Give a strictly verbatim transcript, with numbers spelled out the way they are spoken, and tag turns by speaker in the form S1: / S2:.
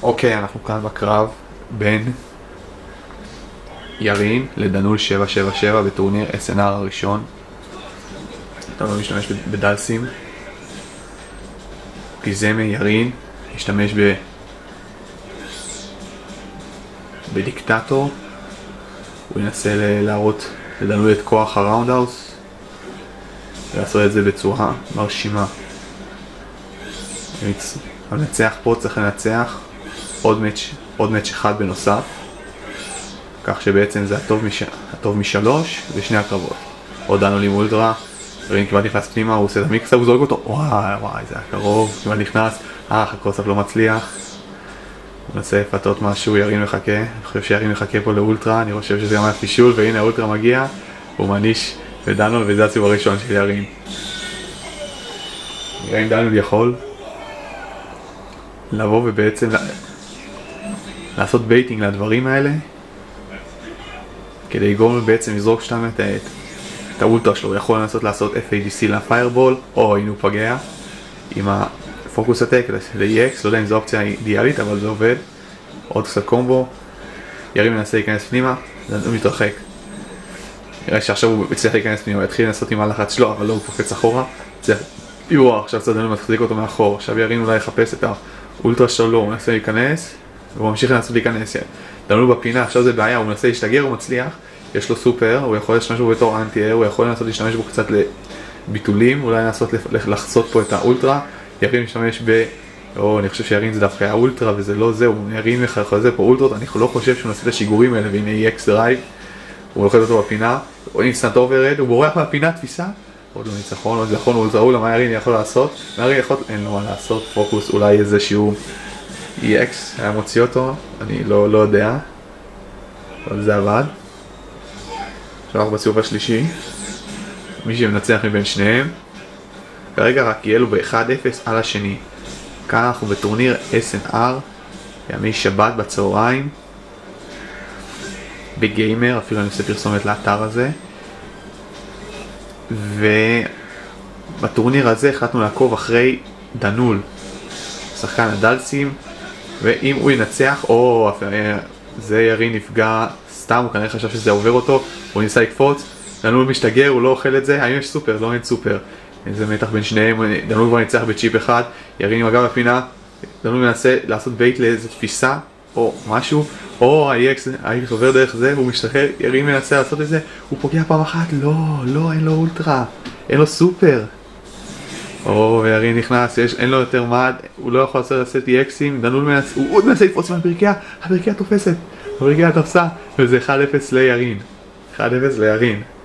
S1: אוקיי, אנחנו כאן בקרב בין ירין לדנול שבע שבע שבע בטורניר אס אן אר הראשון. אתה לא משתמש בדלסים. פיזמה ירין משתמש ב... בדיקטטור. הוא ינסה להראות לדנול את כוח הראונדהאוס ולעשות את זה בצורה מרשימה. המנצח פה צריך לנצח עוד מאץ' עוד מאץ' אחד בנוסף, כך שבעצם זה הטוב, מש... הטוב משלוש בשני הקרבות. עוד דנול עם אולטרה, ירין כמעט נכנס פנימה, הוא עושה את המיקסה, הוא זורק אותו, וואי וואי זה היה קרוב, כמעט נכנס, אה הקרוסף לא מצליח. הוא מנסה לפתות משהו, ירין מחכה, אני חושב שירין מחכה פה לאולטרה, אני חושב שזה גם היה פישול, והנה האולטרה מגיע, הוא מניש ודנול, וזה הסיבוב הראשון של ירין. נראה אם דנול יכול לבוא ובעצם לעשות בייטינג לדברים האלה כדי לגרום בעצם לזרוק שתם את, את האולטרה שלו. הוא יכול לנסות לעשות אף איי די סי לפיירבול, או אם הוא פגע עם הפוקוס הטק ל-אי אקס, לא יודע אם זו אופציה אידיאלית אבל זה עובד. עוד קצת קומבו, ירין מנסה להיכנס פנימה, הוא מתרחק. נראה שעכשיו הוא הצליח להיכנס פנימה, הוא התחיל לנסות עם הלחץ שלו אבל לא, הוא קופץ אחורה. יואו, עכשיו קצת דנול מחזיק אותו מאחור, עכשיו ירין אולי יחפש את האולטרה שלו, הוא מנסה להיכנס והוא ממשיך לנסות להיכנס. דנול בפינה, עכשיו זה בעיה, הוא מנסה להשתגר, הוא מצליח, יש לו סופר, הוא יכול להשתמש בו בתור אנטי-אר, הוא יכול לנסות להשתמש בו קצת לביטולים, אולי לנסות לחצות פה את האולטרה. ירין משתמש ב... או, אני חושב שירין זה דווקא האולטרה וזה לא זה, הוא ירין מחזק פה אולטרות, אני לא חושב שהוא נעשה את השיגורים האלה, והנה אי אקס דרייב, הוא לוחד אותו בפינה, הוא אינסטנט אוברד, הוא בורח מהפינה, תפיסה, עוד לא ניצחון, עוד נכון, הוא זרעו למה ירין יכול לעשות, ירין יכול, אין לו מה לעשות, פוקוס, אולי איזה שיעור אי אקס היה מוציא אותו, אני לא, לא יודע, אבל זה עבד. עכשיו אנחנו בסיבוב השלישי, מי שמנצח מבין שניהם, כרגע רק יהיה לו ב-אחד אפס על השני. כאן אנחנו בטורניר אס אן אר, ימי שבת בצהריים, בגיימר, אפילו אני עושה פרסומת לאתר הזה. ובטורניר הזה החלטנו לעקוב אחרי דנול, שחקן הדלסים, ואם הוא ינצח, או זה ירין נפגע סתם, הוא כנראה חשב שזה עובר אותו, הוא ניסה לקפוץ, דנול משתגר, הוא לא אוכל את זה, האם יש סופר? לא, אין סופר. איזה מתח בין שניהם, דנול כבר ניצח בצ'יפ אחד, ירין עם הגב בפינה, דנול מנסה לעשות בייט לאיזו תפיסה, או משהו, או ה-אי אקס עובר דרך זה, הוא משתחרר, ירין מנסה לעשות את זה, הוא פוגע פעם אחת, לא, לא, אין לו אולטרה, אין לו סופר. או, וירין נכנס, יש, אין לו יותר מד, הוא לא יכול לעשות אי אקסים, דנול מנסה, הוא עוד מנסה לפרוץ מהפרקיה, הפרקיה תופסת, הפרקיה תופסה, וזה אחד אפס לירין, אחד אפס לירין.